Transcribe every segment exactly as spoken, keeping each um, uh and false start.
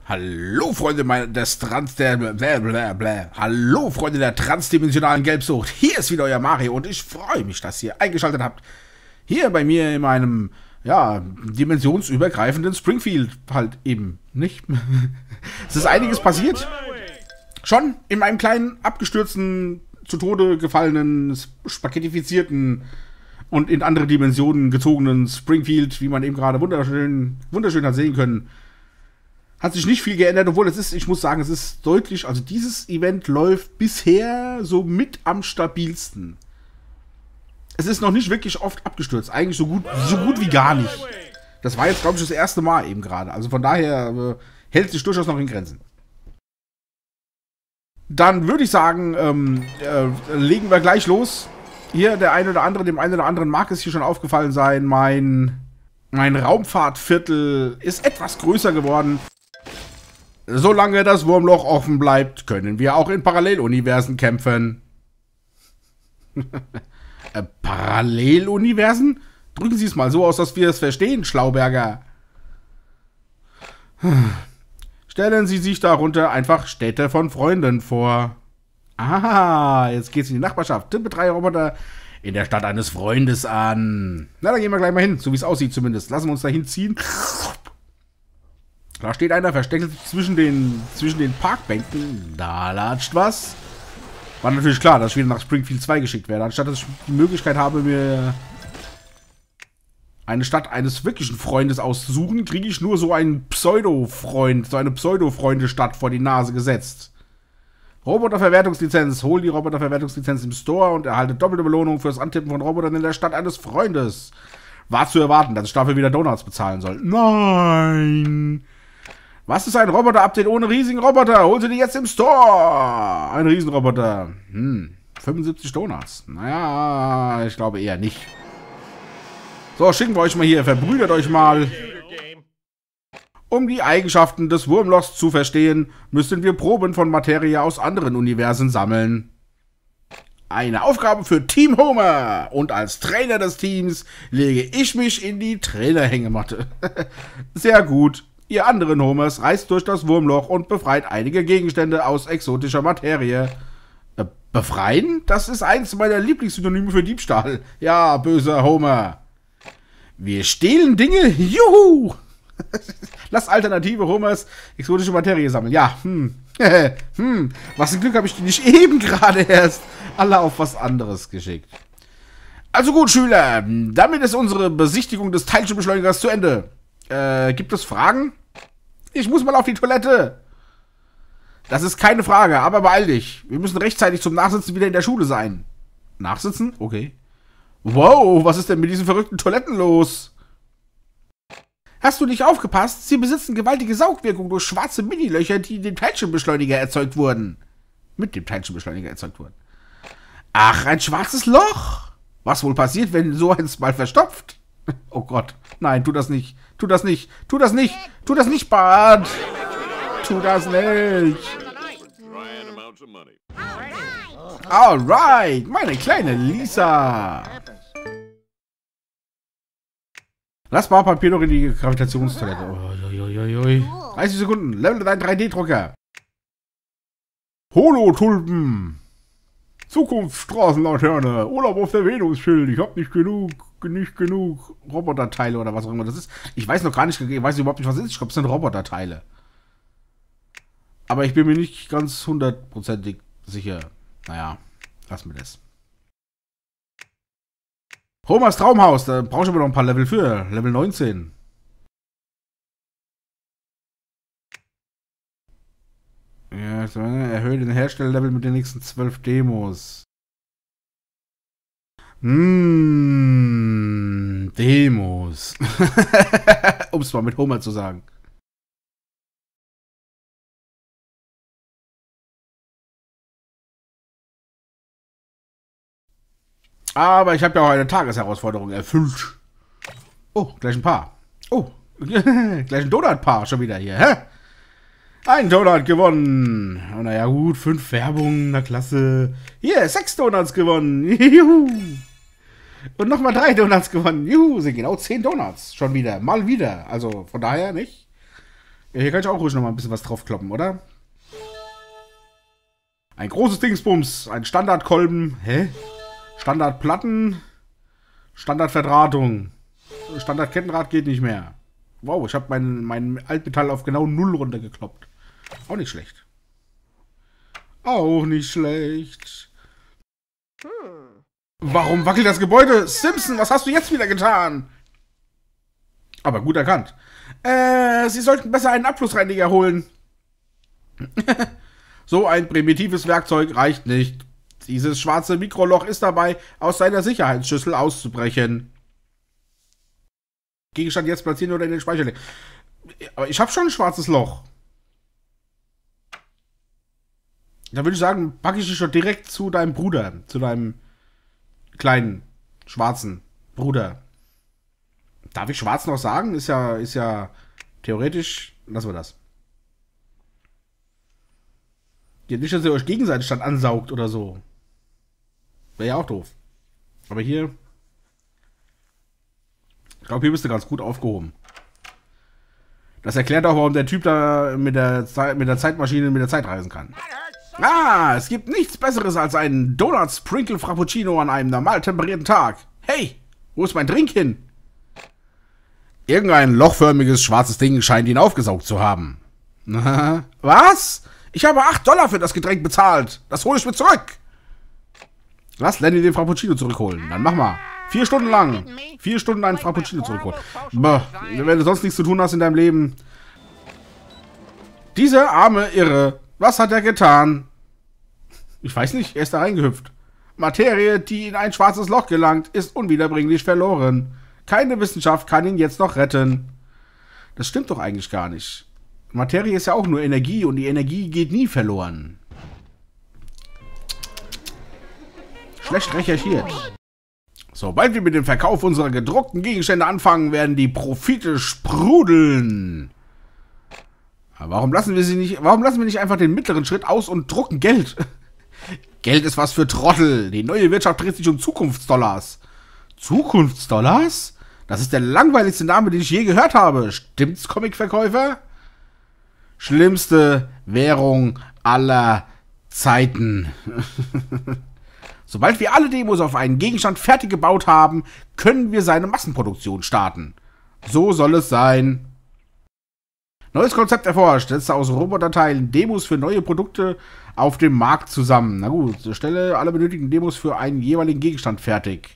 Hallo Freunde meiner, des Trans der blablabla. Hallo Freunde der transdimensionalen Gelbsucht. Hier ist wieder euer Mario und ich freue mich, dass ihr eingeschaltet habt. Hier bei mir in meinem, ja, dimensionsübergreifenden Springfield halt eben, nicht? Es ist einiges passiert. Schon in meinem kleinen, abgestürzten, zu Tode gefallenen, spaghettifizierten und in andere Dimensionen gezogenen Springfield, wie man eben gerade wunderschön, wunderschön hat sehen können, hat sich nicht viel geändert, obwohl es ist, ich muss sagen, es ist deutlich, also dieses Event läuft bisher so mit am stabilsten. Es ist noch nicht wirklich oft abgestürzt, eigentlich so gut, so gut wie gar nicht. Das war jetzt, glaube ich, das erste Mal eben gerade, also von daher äh, hält sich durchaus noch in Grenzen. Dann würde ich sagen, ähm, äh, legen wir gleich los. Hier, der eine oder andere, dem einen oder anderen mag es hier schon aufgefallen sein, mein, mein Raumfahrtviertel ist etwas größer geworden. Solange das Wurmloch offen bleibt, können wir auch in Paralleluniversen kämpfen. äh, Paralleluniversen? Drücken Sie es mal so aus, dass wir es verstehen, Schlauberger. Stellen Sie sich darunter einfach Städte von Freunden vor. Ah, jetzt geht's in die Nachbarschaft. Tippe drei Roboter in der Stadt eines Freundes an. Na, dann gehen wir gleich mal hin, so wie es aussieht zumindest. Lassen wir uns da hinziehen. Da steht einer versteckt zwischen den, zwischen den Parkbänken. Da latscht was. War natürlich klar, dass ich wieder nach Springfield zwei geschickt werde. Anstatt dass ich die Möglichkeit habe, mir eine Stadt eines wirklichen Freundes auszusuchen, kriege ich nur so einen Pseudo-Freund, so eine Pseudo-Freunde-Stadt vor die Nase gesetzt. Roboterverwertungslizenz. Hol die Roboterverwertungslizenz im Store und erhalte doppelte Belohnung fürs Antippen von Robotern in der Stadt eines Freundes. War zu erwarten, dass ich dafür wieder Donuts bezahlen soll. Nein! Was ist ein Roboter-Update ohne riesigen Roboter? Hol sie dir jetzt im Store! Ein Riesenroboter. Hm, fünfundsiebzig Donuts. Naja, ich glaube eher nicht. So, schicken wir euch mal hier. Verbrüdert euch mal. Um die Eigenschaften des Wurmlochs zu verstehen, müssen wir Proben von Materie aus anderen Universen sammeln. Eine Aufgabe für Team Homer. Und als Trainer des Teams lege ich mich in die Trainerhängematte. Sehr gut. Ihr anderen Homers reist durch das Wurmloch und befreit einige Gegenstände aus exotischer Materie. Äh, befreien? Das ist eins meiner Lieblingssynonyme für Diebstahl. Ja, böser Homer. Wir stehlen Dinge? Juhu! Lass alternative Homers exotische Materie sammeln. Ja, hm. hm. Was ein Glück habe ich die nicht eben gerade erst alle auf was anderes geschickt. Also gut, Schüler. Damit ist unsere Besichtigung des Teilchenbeschleunigers zu Ende. Äh, gibt es Fragen? Ich muss mal auf die Toilette. Das ist keine Frage, aber beeil dich. Wir müssen rechtzeitig zum Nachsitzen wieder in der Schule sein. Nachsitzen? Okay. Wow, was ist denn mit diesen verrückten Toiletten los? Hast du nicht aufgepasst? Sie besitzen gewaltige Saugwirkung durch schwarze Minilöcher, die in dem Teilchenbeschleuniger erzeugt wurden. Mit dem Teilchenbeschleuniger erzeugt wurden. Ach, ein schwarzes Loch. Was wohl passiert, wenn so eins mal verstopft? Oh Gott. Nein, tu das nicht. Tu das nicht. Tu das nicht. Tu das nicht, Bart. Tu das nicht. Alright. Meine kleine Lisa. Lass mal Papier noch in die Gravitationstoilette. Uiuiui. dreißig Sekunden. Level dein drei D-Drucker. Holo-Tulpen. Zukunftsstraßenlaterne. Urlaub auf der Venus-Schild. Ich hab nicht genug, nicht genug Roboterteile oder was auch immer das ist. Ich weiß noch gar nicht, ich weiß überhaupt nicht, was es ist. Ich glaube, es sind Roboterteile. Aber ich bin mir nicht ganz hundertprozentig sicher. Naja, lassen wir das. Homers Traumhaus, da brauche ich aber noch ein paar Level für. Level neunzehn. Ja, erhöhe den Herstellerlevel mit den nächsten zwölf Demos. Hm, Demos. Um es mal mit Homer zu sagen. Aber ich habe ja auch eine Tagesherausforderung erfüllt. Oh, gleich ein Paar. Oh, gleich ein Donut-Paar schon wieder hier. Hä? Ein Donut gewonnen. Oh, naja, gut, fünf Werbungen, na klasse. Hier, sechs Donuts gewonnen. Juhu. Und nochmal drei Donuts gewonnen. Juhu, sind genau zehn Donuts. Schon wieder, mal wieder. Also von daher nicht. Ja, hier kann ich auch ruhig noch mal ein bisschen was draufkloppen, oder? Ein großes Dingsbums, ein Standardkolben. Hä? Standardplatten. Standardverdrahtung. Standardkettenrad geht nicht mehr. Wow, ich habe mein, mein Altmetall auf genau null runtergekloppt. Auch nicht schlecht. Auch nicht schlecht. Hm. Warum wackelt das Gebäude? Simpson, was hast du jetzt wieder getan? Aber gut erkannt. Äh, Sie sollten besser einen Abflussreiniger holen. So ein primitives Werkzeug reicht nicht. Dieses schwarze Mikroloch ist dabei, aus seiner Sicherheitsschüssel auszubrechen. Gegenstand jetzt platzieren oder in den Speicher legen. Aber ich habe schon ein schwarzes Loch. Da würde ich sagen, packe ich dich schon direkt zu deinem Bruder. Zu deinem kleinen, schwarzen Bruder. Darf ich schwarz noch sagen? Ist ja, ist ja theoretisch. Lassen wir das. Geht nicht, dass ihr euch gegenseitig dann ansaugt oder so. Wäre ja auch doof. Aber hier. Ich glaube, hier bist du ganz gut aufgehoben. Das erklärt auch, warum der Typ da mit der, Ze mit der Zeitmaschine mit der Zeit reisen kann. Ah, es gibt nichts Besseres als einen Donut Sprinkle Frappuccino an einem normal temperierten Tag. Hey, wo ist mein Drink hin? Irgendein lochförmiges schwarzes Ding scheint ihn aufgesaugt zu haben. Was? Ich habe acht Dollar für das Getränk bezahlt. Das hole ich mir zurück. Lass Lenny den Frappuccino zurückholen. Dann mach mal. Vier Stunden lang. Vier Stunden einen Frappuccino zurückholen. Boah, wenn du sonst nichts zu tun hast in deinem Leben. Dieser arme Irre. Was hat er getan? Ich weiß nicht, er ist da reingehüpft. Materie, die in ein schwarzes Loch gelangt, ist unwiederbringlich verloren. Keine Wissenschaft kann ihn jetzt noch retten. Das stimmt doch eigentlich gar nicht. Materie ist ja auch nur Energie und die Energie geht nie verloren. Schlecht recherchiert. Sobald wir mit dem Verkauf unserer gedruckten Gegenstände anfangen, werden die Profite sprudeln. Aber warum lassen wir sie nicht, warum lassen wir nicht einfach den mittleren Schritt aus und drucken Geld? Geld ist was für Trottel. Die neue Wirtschaft dreht sich um Zukunftsdollars. Zukunftsdollars? Das ist der langweiligste Name, den ich je gehört habe. Stimmt's, Comicverkäufer? Schlimmste Währung aller Zeiten. Sobald wir alle Demos auf einen Gegenstand fertig gebaut haben, können wir seine Massenproduktion starten. So soll es sein. Neues Konzept erforscht. Setze aus Roboterteilen Demos für neue Produkte auf dem Markt zusammen. Na gut, stelle alle benötigten Demos für einen jeweiligen Gegenstand fertig.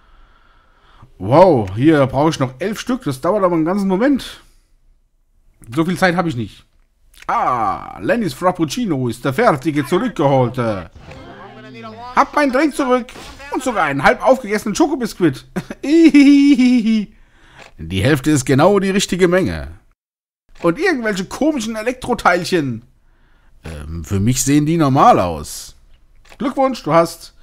Wow, hier brauche ich noch elf Stück. Das dauert aber einen ganzen Moment. So viel Zeit habe ich nicht. Ah, Lennys Frappuccino ist der fertige, zurückgeholte. Hab meinen Drink zurück. Und sogar einen halb aufgegessenen Schokobiskuit. Die Hälfte ist genau die richtige Menge. Und irgendwelche komischen Elektroteilchen. Ähm, für mich sehen die normal aus. Glückwunsch, du hast...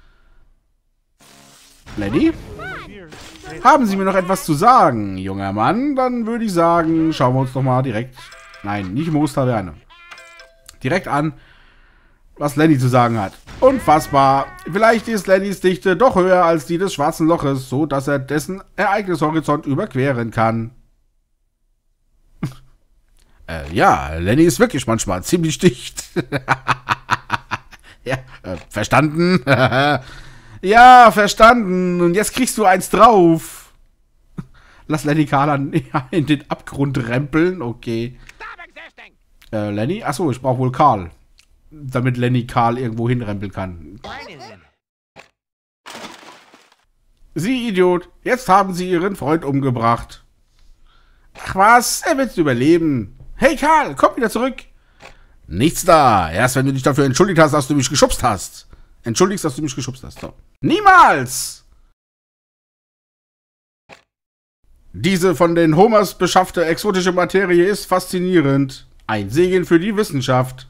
Lenny? Haben Sie mir noch etwas zu sagen, junger Mann? Dann würde ich sagen, schauen wir uns doch mal direkt... Nein, nicht Moos Taverne. Direkt an, was Lenny zu sagen hat. Unfassbar. Vielleicht ist Lennys Dichte doch höher als die des schwarzen Loches, so dass er dessen Ereignishorizont überqueren kann. äh, ja, Lenny ist wirklich manchmal ziemlich dicht. ja, äh, verstanden? ja, verstanden. Und jetzt kriegst du eins drauf. Lass Lenny Karl in den Abgrund rempeln. Okay. Äh, Lenny? Achso, ich brauche wohl Karl. Damit Lenny Karl irgendwo hinrempeln kann. Sie, Idiot. Jetzt haben sie ihren Freund umgebracht. Ach was, er wird überleben. Hey Karl, komm wieder zurück. Nichts da. Erst wenn du dich dafür entschuldigt hast, dass du mich geschubst hast. Entschuldigst, dass du mich geschubst hast. So. Niemals! Diese von den Homers beschaffte exotische Materie ist faszinierend. Ein Segen für die Wissenschaft.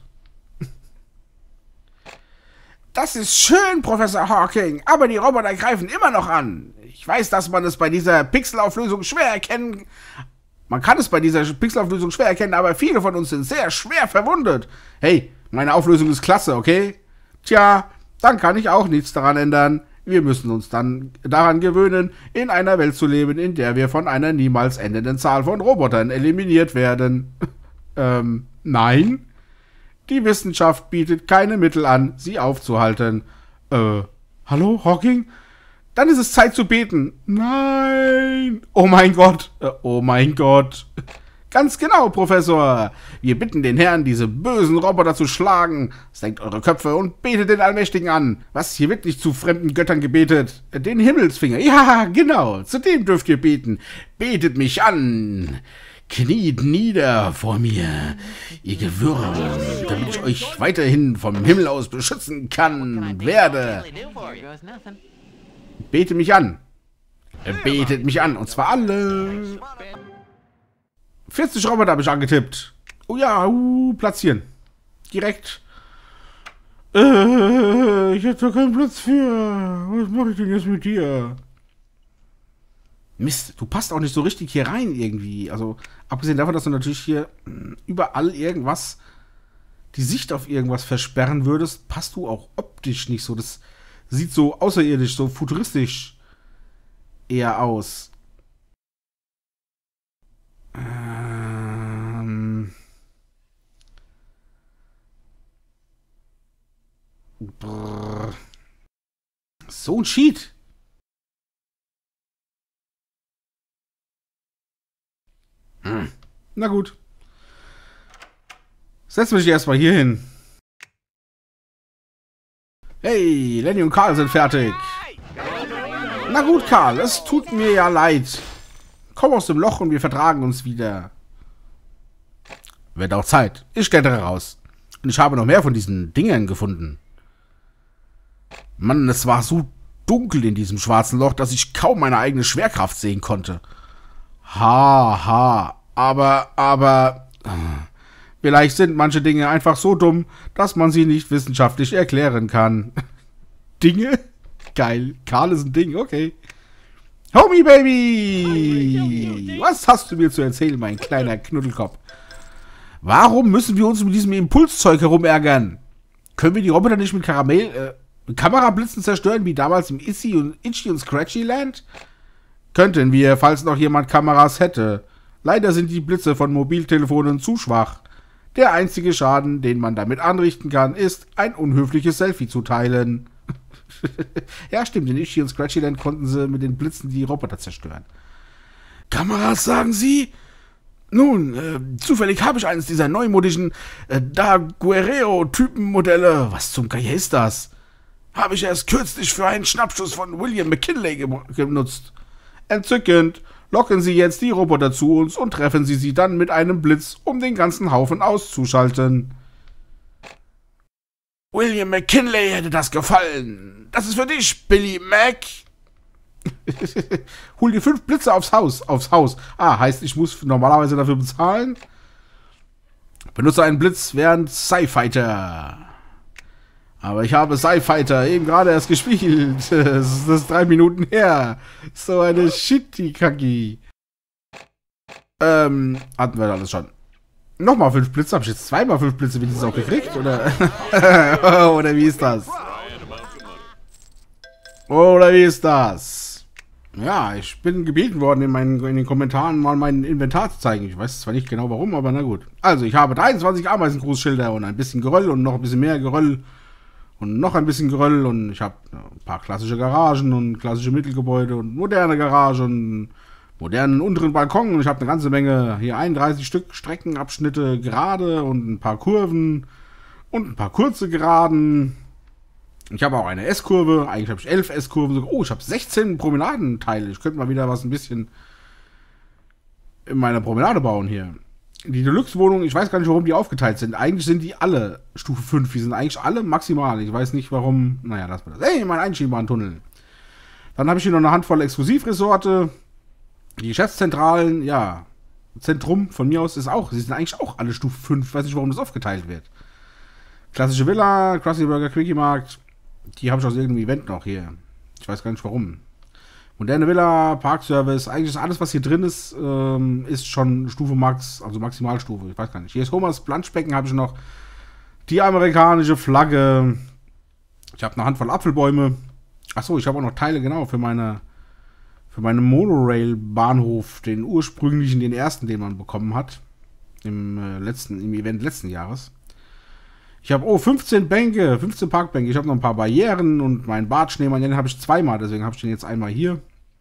Das ist schön, Professor Hawking, aber die Roboter greifen immer noch an. Ich weiß, dass man es bei dieser Pixelauflösung schwer erkennen... Man kann es bei dieser Pixelauflösung schwer erkennen, aber viele von uns sind sehr schwer verwundet. Hey, meine Auflösung ist klasse, okay? Tja, dann kann ich auch nichts daran ändern. Wir müssen uns dann daran gewöhnen, in einer Welt zu leben, in der wir von einer niemals endenden Zahl von Robotern eliminiert werden. Ähm, nein. Die Wissenschaft bietet keine Mittel an, sie aufzuhalten. Äh, hallo, Hawking? Dann ist es Zeit zu beten. Nein. Oh mein Gott. Äh, oh mein Gott. Ganz genau, Professor. Wir bitten den Herrn, diese bösen Roboter zu schlagen. Senkt eure Köpfe und betet den Allmächtigen an. Was, hier wird nicht zu fremden Göttern gebetet? Den Himmelsfinger. Ja, genau. Zu dem dürft ihr beten. Betet mich an. Kniet nieder vor mir, ihr Gewürm, damit ich euch weiterhin vom Himmel aus beschützen kann und werde. Bete mich an. Betet mich an. Und zwar alle. vierzig Roboter habe ich angetippt. Oh ja, uh, platzieren. Direkt. Äh, ich hätte doch keinen Platz für. Was mache ich denn jetzt mit dir? Mist, du passt auch nicht so richtig hier rein irgendwie. Also, abgesehen davon, dass du natürlich hier mh, überall irgendwas, die Sicht auf irgendwas versperren würdest, passt du auch optisch nicht so. Das sieht so außerirdisch, so futuristisch eher aus. Ähm. Brrr. So ein Cheat. Hm. Na gut. Setz mich erstmal hier hin. Hey, Lenny und Karl sind fertig. Na gut, Karl, es tut mir ja leid. Komm aus dem Loch und wir vertragen uns wieder. Wird auch Zeit. Ich klettere raus. Und ich habe noch mehr von diesen Dingern gefunden. Mann, es war so dunkel in diesem schwarzen Loch, dass ich kaum meine eigene Schwerkraft sehen konnte. Ha, ha. Aber, aber... Vielleicht sind manche Dinge einfach so dumm, dass man sie nicht wissenschaftlich erklären kann. Dinge? Geil. Karl ist ein Ding, okay. Homie Baby! Was hast du mir zu erzählen, mein kleiner Knuddelkopf? Warum müssen wir uns mit diesem Impulszeug herumärgern? Können wir die Roboter nicht mit Karamell, äh, mit Kamerablitzen zerstören, wie damals im Issy und Itchy und Scratchy Land? Könnten wir, falls noch jemand Kameras hätte. Leider sind die Blitze von Mobiltelefonen zu schwach. Der einzige Schaden, den man damit anrichten kann, ist, ein unhöfliches Selfie zu teilen. Ja, stimmt, in Itchy und Scratchy Land konnten sie mit den Blitzen die Roboter zerstören. Kameras, sagen Sie? Nun, äh, zufällig habe ich eines dieser neumodischen äh, Daguerreo-Typenmodelle. Was zum Geier ist das? Habe ich erst kürzlich für einen Schnappschuss von William McKinley ge genutzt. Entzückend. Locken Sie jetzt die Roboter zu uns und treffen Sie sie dann mit einem Blitz, um den ganzen Haufen auszuschalten. William McKinley hätte das gefallen. Das ist für dich, Billy Mac. Hol dir fünf Blitze aufs Haus. Aufs Haus. Ah, heißt, ich muss normalerweise dafür bezahlen. Benutze einen Blitz während Sci-Fighter. Aber ich habe Sci-Fighter eben gerade erst gespielt. Das ist, das ist drei Minuten her. So eine Shitty-Kaki. Ähm, hatten wir alles schon. Nochmal fünf Blitze. Habe ich jetzt zweimal fünf Blitze wenigstens auch gekriegt? Oder, oder wie ist das? Oder wie ist das? Ja, ich bin gebeten worden, in, meinen, in den Kommentaren mal mein Inventar zu zeigen. Ich weiß zwar nicht genau warum, aber na gut. Also, ich habe dreiundzwanzig Ameisengrußschilder und ein bisschen Geröll und noch ein bisschen mehr Geröll. Und noch ein bisschen Geröll und ich habe ein paar klassische Garagen und klassische Mittelgebäude und moderne Garage und modernen unteren Balkon. Und ich habe eine ganze Menge, hier einunddreißig Stück Streckenabschnitte gerade und ein paar Kurven und ein paar kurze Geraden. Ich habe auch eine S-Kurve, eigentlich habe ich elf S-Kurven. Oh, ich habe sechzehn Promenadenteile. Ich könnte mal wieder was ein bisschen in meiner Promenade bauen hier. Die Deluxe-Wohnung, ich weiß gar nicht, warum die aufgeteilt sind. Eigentlich sind die alle Stufe fünf. Die sind eigentlich alle maximal. Ich weiß nicht, warum. Naja, lass mal das. Ey, mein einschiebaren Tunnel. Dann habe ich hier noch eine Handvoll Exklusivresorte. Die Geschäftszentralen, ja. Zentrum von mir aus ist auch. Sie sind eigentlich auch alle Stufe fünf. Ich weiß nicht, warum das aufgeteilt wird. Klassische Villa, Krusty Burger, Quickie Markt. Die habe ich aus irgendeinem Event noch hier. Ich weiß gar nicht, warum. Moderne Villa, Parkservice, eigentlich ist alles, was hier drin ist, ähm, ist schon Stufe Max, also Maximalstufe, ich weiß gar nicht. Hier ist Homers Planschbecken, habe ich noch. Die amerikanische Flagge. Ich habe eine Handvoll Apfelbäume. Achso, ich habe auch noch Teile, genau, für meine für meinen Monorail-Bahnhof, den ursprünglichen, den ersten, den man bekommen hat. Im äh, letzten, im Event letzten Jahres. Ich habe, oh, fünfzehn Bänke, fünfzehn Parkbänke. Ich habe noch ein paar Barrieren und meinen Bartschneemann, den habe ich zweimal, deswegen habe ich den jetzt einmal hier.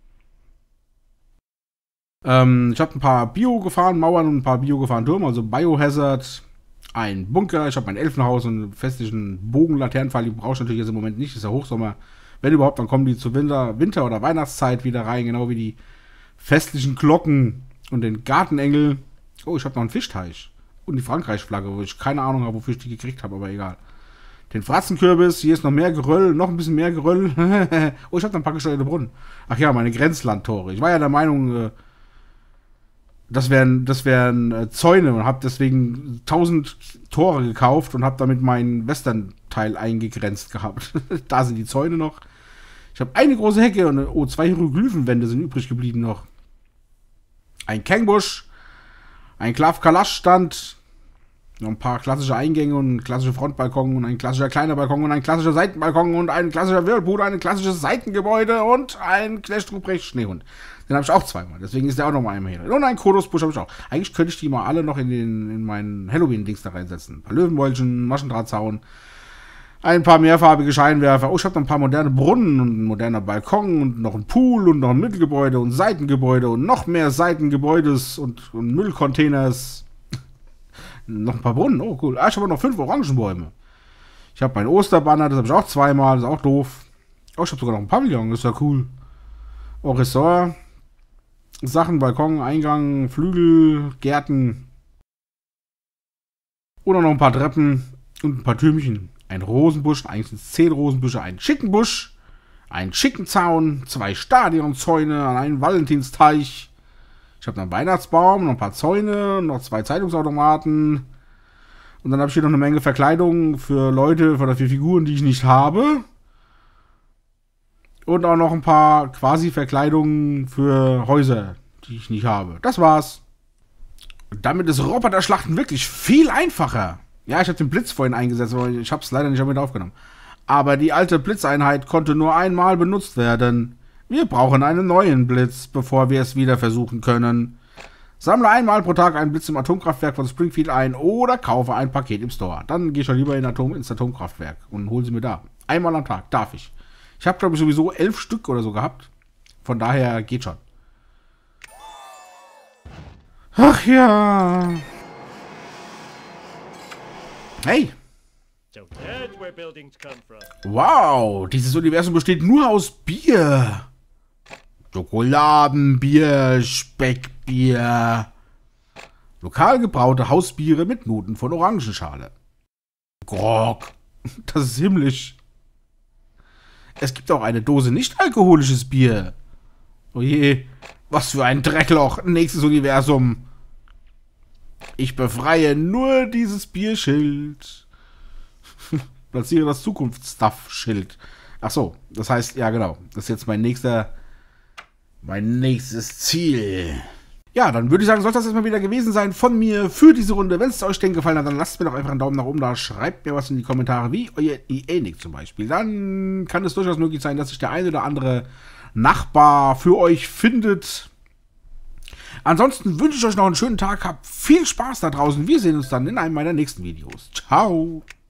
Ähm, ich habe ein paar Bio gefahren, Mauern und ein paar Bio gefahren Türme, also Biohazard, ein Bunker, ich habe mein Elfenhaus und einen festlichen Bogenlaternenpfeil, die brauche ich natürlich jetzt im Moment nicht, ist ja Hochsommer. Wenn überhaupt, dann kommen die zur Winter-, Winter oder Weihnachtszeit wieder rein, genau wie die festlichen Glocken und den Gartenengel. Oh, ich habe noch einen Fischteich. Und die Frankreich-Flagge, wo ich keine Ahnung habe, wofür ich die gekriegt habe, aber egal. Den Fratzenkürbis, hier ist noch mehr Geröll, noch ein bisschen mehr Geröll. Oh, ich habe noch ein paar gesteuerte Brunnen. Ach ja, meine Grenzlandtore. Ich war ja der Meinung, das wären, das wären Zäune und habe deswegen tausend Tore gekauft und habe damit meinen Western-Teil eingegrenzt gehabt. Da sind die Zäune noch. Ich habe eine große Hecke und oh, zwei Hieroglyphenwände sind übrig geblieben noch. Ein Kängbusch. Ein Klav-Kalasch-Stand, noch ein paar klassische Eingänge und ein klassischer Frontbalkon und ein klassischer kleiner Balkon und ein klassischer Seitenbalkon und ein klassischer Whirlpool, ein klassisches Seitengebäude und ein Knecht Ruprecht Schneehund. Den habe ich auch zweimal, deswegen ist der auch nochmal einmal hier. Und ein Kodosbusch habe ich auch. Eigentlich könnte ich die mal alle noch in, den, in meinen Halloween-Dings da reinsetzen. Ein paar Löwenmäulchen, Maschendrahtzaun, ein paar mehrfarbige Scheinwerfer. Oh, ich habe noch ein paar moderne Brunnen und ein moderner Balkon und noch ein Pool und noch ein Mittelgebäude und Seitengebäude und noch mehr Seitengebäudes und, und Müllcontainers. Noch ein paar Brunnen, oh cool. Ah, ich habe noch fünf Orangenbäume. Ich habe mein Osterbanner, das habe ich auch zweimal, das ist auch doof. Oh, ich habe sogar noch ein Pavillon, das ist ja cool. Oh, Ressort. Sachen, Balkon, Eingang, Flügel, Gärten. Oder noch ein paar Treppen und ein paar Türmchen. Ein Rosenbusch, eigentlich sind es zehn Rosenbüsche, ein Schickenbusch, ein Schickenzaun, zwei Stadionzäune, einen Valentinsteich. Ich habe noch einen Weihnachtsbaum, noch ein paar Zäune, noch zwei Zeitungsautomaten. Und dann habe ich hier noch eine Menge Verkleidung für Leute, für die Figuren, die ich nicht habe. Und auch noch ein paar quasi Verkleidungen für Häuser, die ich nicht habe. Das war's. Und damit ist Roboter-Schlachten wirklich viel einfacher. Ja, ich habe den Blitz vorhin eingesetzt, aber ich habe es leider nicht mit aufgenommen. Aber die alte Blitzeinheit konnte nur einmal benutzt werden. Wir brauchen einen neuen Blitz, bevor wir es wieder versuchen können. Sammle einmal pro Tag einen Blitz im Atomkraftwerk von Springfield ein oder kaufe ein Paket im Store. Dann gehe ich schon lieber in Atom, ins Atomkraftwerk und hole sie mir da. Einmal am Tag, darf ich. Ich habe, glaube ich, sowieso elf Stück oder so gehabt. Von daher geht schon. Ach ja... Hey! Wow, dieses Universum besteht nur aus Bier. Schokoladenbier, Speckbier. Lokal gebraute Hausbiere mit Noten von Orangenschale. Grog, das ist himmlisch. Es gibt auch eine Dose nicht-alkoholisches Bier. Oh je, was für ein Dreckloch. Nächstes Universum. Ich befreie nur dieses Bierschild. Platziere das Zukunftsstuff-Schild. Ach so, das heißt, ja genau. Das ist jetzt mein nächster, mein nächstes Ziel. Ja, dann würde ich sagen, sollte das jetzt mal wieder gewesen sein von mir für diese Runde. Wenn es euch denn gefallen hat, dann lasst mir doch einfach einen Daumen nach oben da. Schreibt mir was in die Kommentare, wie euer E A-Nick zum Beispiel. Dann kann es durchaus möglich sein, dass sich der eine oder andere Nachbar für euch findet. Ansonsten wünsche ich euch noch einen schönen Tag. Habt viel Spaß da draußen. Wir sehen uns dann in einem meiner nächsten Videos. Ciao.